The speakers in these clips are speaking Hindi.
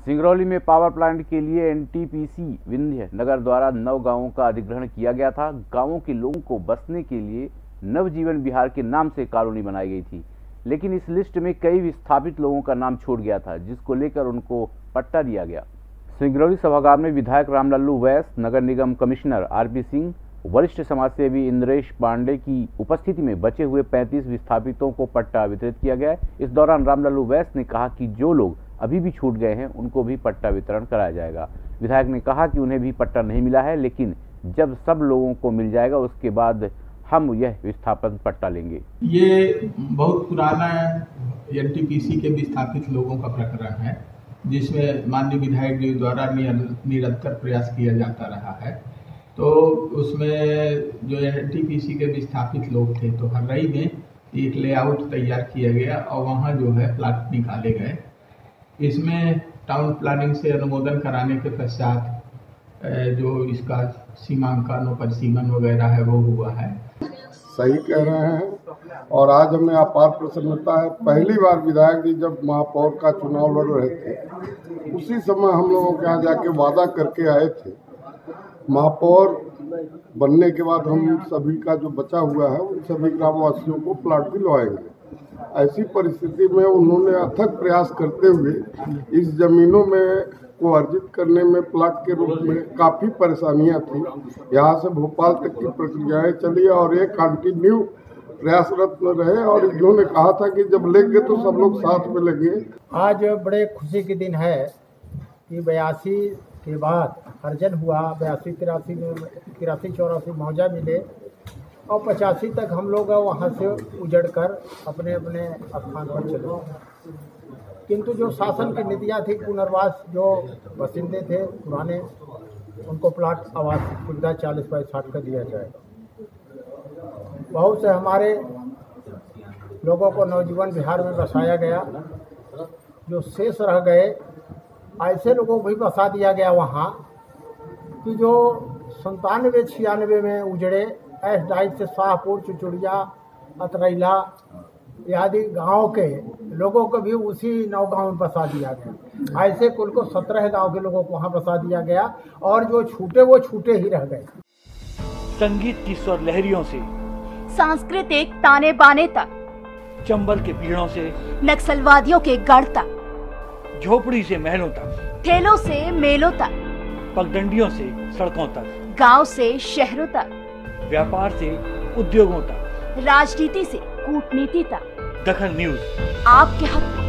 सिंगरौली में पावर प्लांट के लिए एनटीपीसी विंध्य नगर द्वारा 9 गांवों का अधिग्रहण किया गया था। गांवों के लोगों को बसने के लिए नवजीवन विहार के नाम से कॉलोनी बनाई गई थी, लेकिन इस लिस्ट में कई विस्थापित लोगों का नाम छूट गया था, जिसको लेकर उनको पट्टा दिया गया। सिंगरौली सभागार में विधायक रामलल्लू वैस, नगर निगम कमिश्नर आरपी सिंह, वरिष्ठ समाजसेवी इंद्रेश पांडे की उपस्थिति में बचे हुए 35 विस्थापितों को पट्टा वितरित किया गया। इस दौरान रामलल्लू वैस ने कहा कि जो लोग अभी भी छूट गए हैं उनको भी पट्टा वितरण कराया जाएगा। विधायक ने कहा कि उन्हें भी पट्टा नहीं मिला है, लेकिन जब सब लोगों को मिल जाएगा उसके बाद हम यह विस्थापन पट्टा लेंगे। ये बहुत पुराना एनटीपीसी के विस्थापित लोगों का प्रकरण है, जिसमें माननीय विधायक जी द्वारा निरंतर प्रयास किया जाता रहा है। तो उसमें जो एनटीपीसी के विस्थापित लोग थे, तो हर्रई में एक लेआउट तैयार किया गया और वहाँ जो है प्लाट निकाले गए। इसमें टाउन प्लानिंग से अनुमोदन कराने के पश्चात जो इसका सीमांकन और परिसीमन वगैरह है वो हुआ है। सही कह रहे हैं और आज हमें अपार प्रसन्नता है। पहली बार विधायक जी जब महापौर का चुनाव लड़ रहे थे, उसी समय हम लोगों के यहाँ जाके वादा करके आए थे। महापौर बनने के बाद हम सभी का जो बचा हुआ है उन सभी ग्रामवासियों को प्लाट दिलवाएंगे। ऐसी परिस्थिति में उन्होंने अथक प्रयास करते हुए इस जमीनों में को अर्जित करने में प्लाट के रूप में काफ़ी परेशानियां थी। यहाँ से भोपाल तक की प्रक्रियाएं चली और ये कंटिन्यू प्रयासरत में रहे और इन्होंने कहा था कि जब लेंगे तो सब लोग साथ में लेंगे। आज बड़े खुशी के दिन है कि 82 के बाद अर्जन हुआ, 83-84 मौजा मिले और 85 तक हम लोग वहाँ से उजड़ कर अपने अपने स्थान पर चले। किंतु जो शासन की नीतियाँ थी, पुनर्वास जो बसिंदे थे पुराने, उनको प्लाट आवास सुविधा 40/60 का दिया जाएगा। बहुत से हमारे लोगों को नवजीवन विहार में बसाया गया। जो शेष रह गए ऐसे लोगों को भी बसा दिया गया वहाँ कि जो 97-96 में उजड़े। एस डाइट से शाहपुर, चुचुड़िया, अतरैला आदि गांव के लोगों को भी उसी 9 गांव में बसा दिया गया। ऐसे कुल को 17 गांव के लोगों को वहां बसा दिया गया और जो छूटे वो छूटे ही रह गए। संगीत की स्वर लहरियों से सांस्कृतिक ताने बाने तक, चंबल के पीड़ों से नक्सलवादियों के गढ़ तक, झोपड़ी से महलों तक, ठेलों से मेलों तक, पगडंडियों से सड़कों तक, गांव से शहरों तक, व्यापार से उद्योगों तक, राजनीति से कूटनीति तक, दखल न्यूज आपके हक में।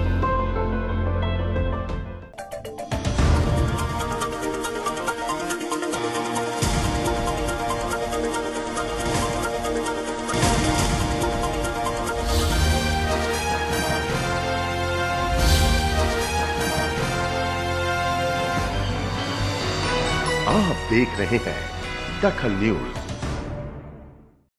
आप देख रहे हैं दखल न्यूज।